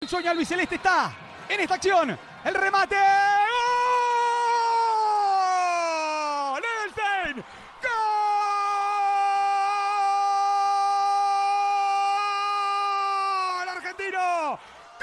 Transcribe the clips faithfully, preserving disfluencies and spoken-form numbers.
sueño albiceleste está en esta acción. El remate. ¡Gol! ¡Edelstein! ¡Gol! ¡Argentino!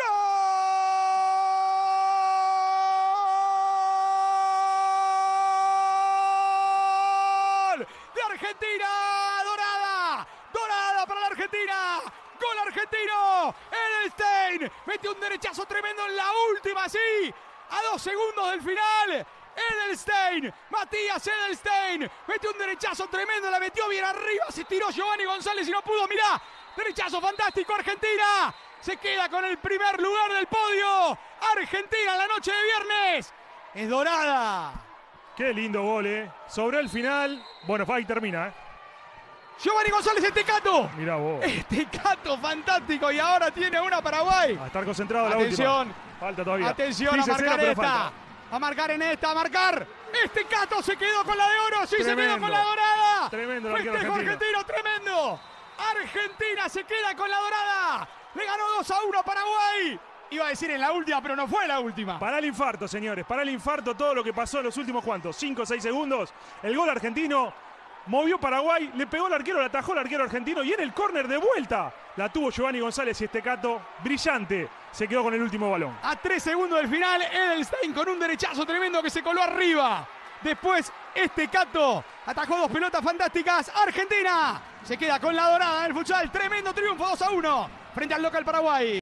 ¡Gol! ¡De Argentina! ¡Dorada! ¡Dorada para la Argentina! ¡Gol argentino! Edelstein metió un derechazo tremendo en la última, sí, a dos segundos del final. Edelstein, Matías Edelstein, metió un derechazo tremendo, la metió bien arriba, se tiró Giovanni González y no pudo, mirá, derechazo fantástico, Argentina se queda con el primer lugar del podio. Argentina en la noche de viernes es dorada. Qué lindo gol, eh. Sobre el final, bueno, ahí termina, eh. Giovanni González, este Cato. Mirá vos. Este Cato fantástico y ahora tiene una Paraguay. A estar concentrado la Atención. última. Falta todavía. Atención Sí, a se marcar cena, pero esta. falta. A marcar en esta, a marcar. Este Cato se quedó con la de oro. Sí, Tremendo. se quedó con la dorada. Tremendo el arquero Festejo argentino. argentino, tremendo. Argentina se queda con la dorada. Le ganó dos a uno a Paraguay. Iba a decir en la última, pero no fue la última. Para el infarto, señores. Para el infarto todo lo que pasó en los últimos, ¿cuántos? cinco o seis segundos. El gol argentino. Movió Paraguay, le pegó al arquero, le atajó el arquero argentino y en el córner de vuelta la tuvo Giovanni González y este Cato brillante se quedó con el último balón. A tres segundos del final, Edelstein con un derechazo tremendo que se coló arriba. Después, este Cato atajó dos pelotas fantásticas. Argentina se queda con la dorada en el futsal. Tremendo triunfo dos a uno frente al local Paraguay.